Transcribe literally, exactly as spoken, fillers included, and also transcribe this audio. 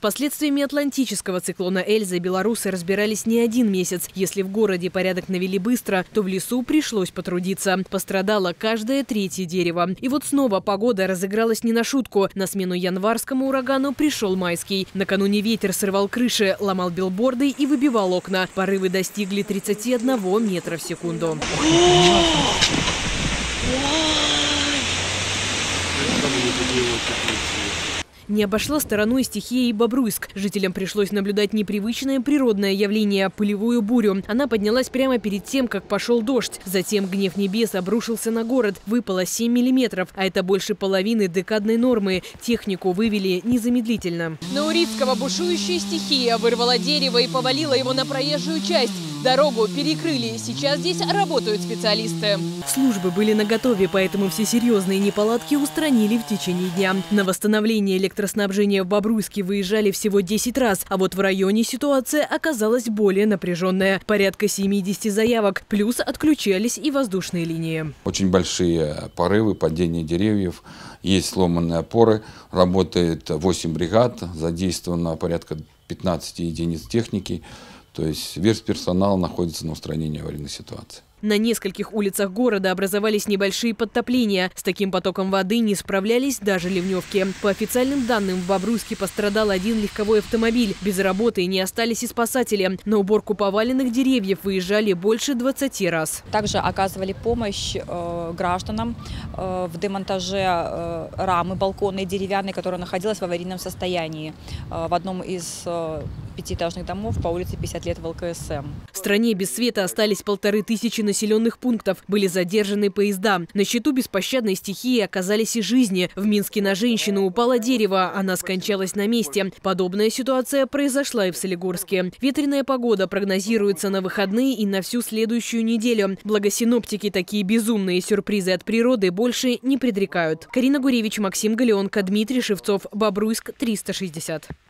последствиями атлантического циклона Эльза белорусы разбирались не один месяц. Если в городе порядок навели быстро, то в лесу пришлось потрудиться. Пострадало каждое третье дерево. И вот снова погода разыгралась не на шутку. На смену январскому урагану пришел майский. Накануне ветер срывал крыши, ломал билборды и выбивал окна. Порывы достигли тридцати одного метра в секунду. Не обошла стороной стихия и Бобруйск. Жителям пришлось наблюдать непривычное природное явление – пылевую бурю. Она поднялась прямо перед тем, как пошел дождь. Затем гнев небес обрушился на город. Выпало семь миллиметров, а это больше половины декадной нормы. Технику вывели незамедлительно. На Урицкого бушующая стихия вырвала дерево и повалила его на проезжую часть. Дорогу перекрыли. Сейчас здесь работают специалисты. Службы были наготове, поэтому все серьезные неполадки устранили в течение дня. На восстановление электроснабжения в Бобруйске выезжали всего десять раз, а вот в районе ситуация оказалась более напряженная. Порядка семидесяти заявок, плюс отключались и воздушные линии. Очень большие порывы, падение деревьев, есть сломанные опоры, работает восемь бригад, задействовано порядка пятнадцати единиц техники. То есть весь персонал находится на устранении аварийной ситуации. На нескольких улицах города образовались небольшие подтопления. С таким потоком воды не справлялись даже ливневки. По официальным данным, в Бобруйске пострадал один легковой автомобиль. Без работы не остались и спасатели. На уборку поваленных деревьев выезжали больше двадцати раз. Также оказывали помощь э, гражданам э, в демонтаже э, рамы балконной деревянной, которая находилась в аварийном состоянии э, в одном из э, пятиэтажных домов по улице пятьдесят лет в ЛКСМ. В стране без света остались полторы тысячи населенных пунктов. Были задержаны поезда. На счету беспощадной стихии оказались и жизни. В Минске на женщину упало дерево. Она скончалась на месте. Подобная ситуация произошла и в Солигорске. Ветреная погода прогнозируется на выходные и на всю следующую неделю. Благо синоптики такие безумные сюрпризы от природы больше не предрекают. Карина Гуревич, Максим Галеонко, Дмитрий Шевцов. Бобруйск, триста шестьдесят.